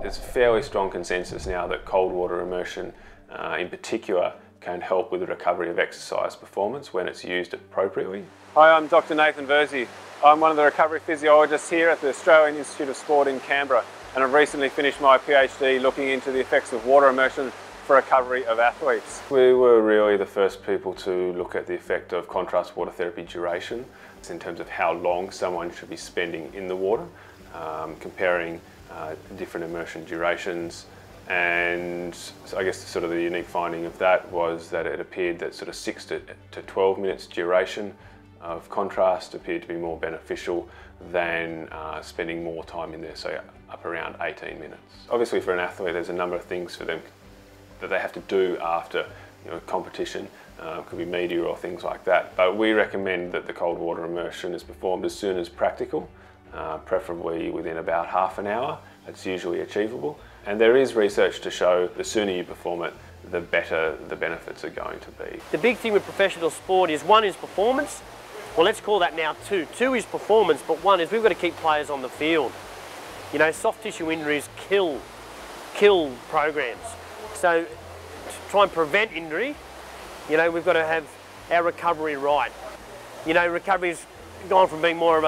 There's a fairly strong consensus now that cold water immersion in particular can help with the recovery of exercise performance when it's used appropriately. Hi, I'm Dr Nathan Versey. I'm one of the recovery physiologists here at the Australian Institute of Sport in Canberra, and I've recently finished my PhD looking into the effects of water immersion for recovery of athletes. We were really the first people to look at the effect of contrast water therapy duration in terms of how long someone should be spending in the water, comparing different immersion durations. And so I guess sort of the unique finding of that was that it appeared that sort of 6 to 12 minutes duration of contrast appeared to be more beneficial than spending more time in there, so up around 18 minutes. Obviously for an athlete there's a number of things for them that they have to do after competition. Could be media or things like that, but we recommend that the cold water immersion is performed as soon as practical, preferably within about half an hour. It's usually achievable, and there is research to show the sooner you perform it, the better the benefits are going to be. The big thing with professional sport is one is performance. Well, let's call that now two. Two is performance, but one is we've got to keep players on the field. Soft tissue injuries kill programs. So to try and prevent injury, we've got to have our recovery right. Recovery's gone from being more of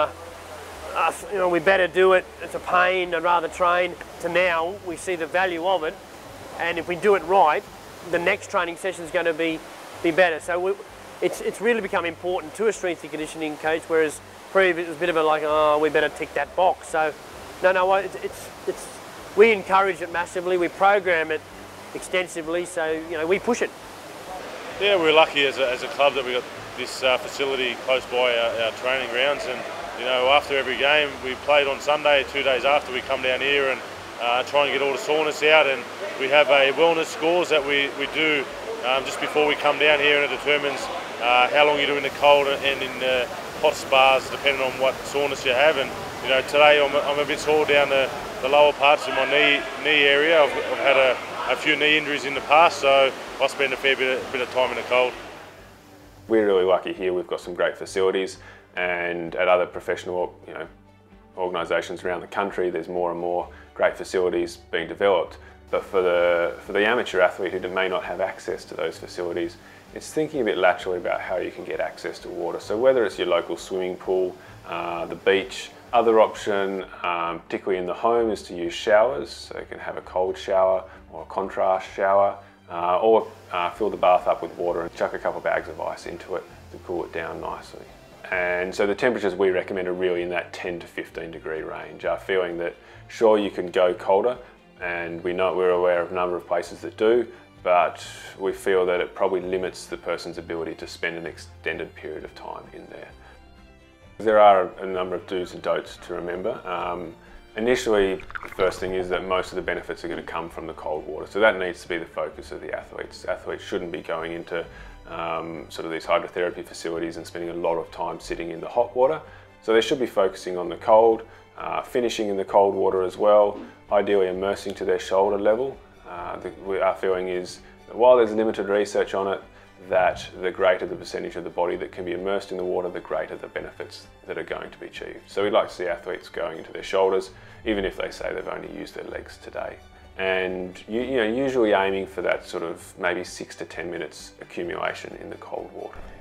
a, we better do it, it's a pain, I'd rather train, to now we see the value of it, and if we do it right, the next training session is going to be better. So it's really become important to a strength and conditioning coach, whereas previously it was a bit of a like, oh, we better tick that box. So no, we encourage it massively, we program it extensively, so we push it. Yeah, we're lucky as a club that we got this facility close by our training grounds, and after every game we played on Sunday, 2 days after we come down here and try and get all the soreness out, and we have a wellness scores that we do just before we come down here, and it determines how long you do in the cold and in hot spas depending on what soreness you have. And today I'm a bit sore down the lower parts of my knee area. I've had a few knee injuries in the past, so I spend a fair bit of time in the cold. We're really lucky here. We've got some great facilities, and at other professional organisations around the country there's more and more great facilities being developed. But for the amateur athlete who may not have access to those facilities, it's thinking a bit laterally about how you can get access to water. So whether it's your local swimming pool, the beach, other option, particularly in the home, is to use showers. So you can have a cold shower or a contrast shower, or fill the bath up with water and chuck a couple of bags of ice into it to cool it down nicely. And so the temperatures we recommend are really in that 10 to 15 degree range. Feeling that sure you can go colder, and we're aware of a number of places that do, but we feel that it probably limits the person's ability to spend an extended period of time in there. There are a number of do's and don'ts to remember. Initially, the first thing is that most of the benefits are going to come from the cold water, so that needs to be the focus of the athletes. Athletes shouldn't be going into sort of these hydrotherapy facilities and spending a lot of time sitting in the hot water. So they should be focusing on the cold, finishing in the cold water as well, ideally immersing to their shoulder level. Our feeling is that while there's limited research on it, that the greater the percentage of the body that can be immersed in the water, the greater the benefits that are going to be achieved. So we'd like to see athletes going into their shoulders, even if they say they've only used their legs today. And usually aiming for that sort of maybe 6 to 10 minutes accumulation in the cold water.